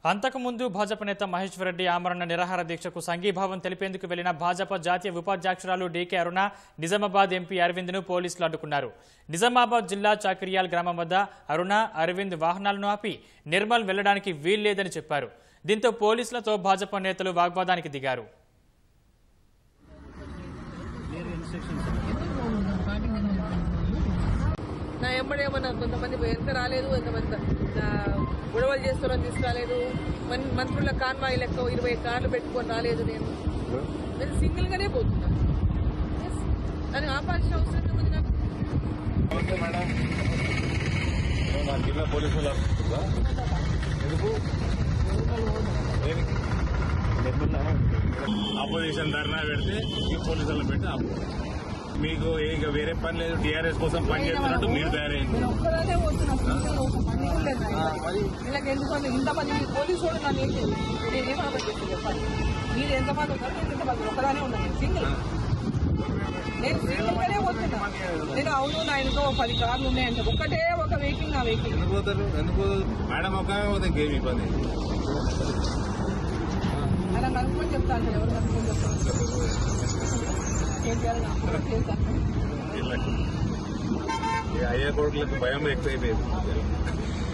అంతకుముందు భాజపా నేత మహేశ్వర్ రెడ్డి ఆమరణ నిరాహార దీక్షకు సంఘీభావం తెలిపేందుకు వెళ్లిన భాజపా జాతీయ ఉపాధ్యక్షురాలు డీకే అరుణ నిజామాబాద్ ఎంపీ అరవింద్ను పోలీసులు అడ్డుకున్నారు. నిజామాబాద్ జిల్లా చాకిరియాల్ గ్రామం వద్ద అరుణ, అరవింద్ వాహనాలను ఆపి నిర్మల్ వెళ్లడానికి వీల్లేదని చెప్పారు. దీంతో పోలీసులతో భాజపా నేతలు వాగ్వాదానికి దిగారు. నా ఎమ్మడేమన్నా కొంతమంది ఎంత రాలేదు, ఎంతమంది గొడవలు చేస్తారని తీసుకురాలేదు. మంత్రుల కాన్వాయి లెక్క 20 కార్లు పెట్టుకొని రాలేదు. నేను సింగిల్ గానే పోతున్నాను. అని ఆపాల్సిన అవసరం ఉంది నాకు. ఆపోజిషన్ ధర్నా పెడితే పోలీసులను పెట్టి మీకు ఇక వేరే పని లేదు. టీఆర్ఎస్ కోసం పని చేస్తున్నట్టు మీరు తయారైంది. ఎందుకంటే ఇంతమంది పోలీసు వాళ్ళు నన్ను ఏంటి చెప్పండి. మీరు ఎంతమంది ఉన్నారు? నేను ఇంతమంది ఒక్కదానే ఉన్నాను. సింగిల్ నేను సింగిల్ గానే పోతున్నా. నేను అవును నా ఇంకో 10 కార్లు ఉన్నాయంటే ఒక్కటే ఒక వెహికల్ నా వెహికల్ మేడం ఒక ఇంకేమి ఇబ్బంది అలా కనుక్కొని చెప్తాను. ఎవరు కనుక్కొని చెప్తాను. అయ్యే కొడుకులకు భయం ఎక్కువైపోయింది.